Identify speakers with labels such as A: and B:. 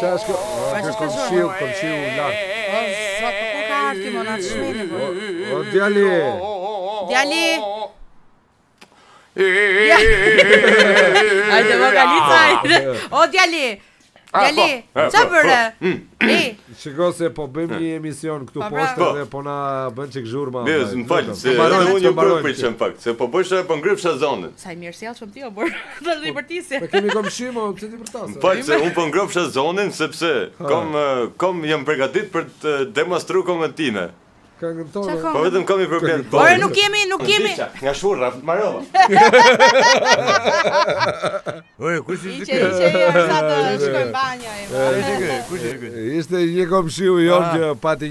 A: Qa është kjo? Kom shiu lartë.
B: O, zot, po ku ka ardhur ti mona të shmeni, po?
A: O, djali!
B: Djali! Hajde, më kalica, hajde! O, djali! Djali, qa bërë?
A: Shiko se po bëjmë një emision këtu poshtë dhe po na bën çik zhurma.
C: Bez, më fal, se unë ju përpiqem fakt, se po bësh po ngrifsha zonën.
B: Sa i mirë sjellshëm ti o bër. Do të përtisje.
A: Po kemi komshi mo, pse ti përtas?
C: Fal se unë po ngrifsha zonën sepse kom jam përgatit për të demonstruar komën time.
A: Këngën tonë.
C: Po vetëm kam një problem.
B: Ore nuk kemi.
C: Nga shurra, marrova.
D: Oje, kush ishte
B: Iqe, sa të shkojmë banja.
D: Kush ishte ky?
A: Ishte një komshiu jon që pati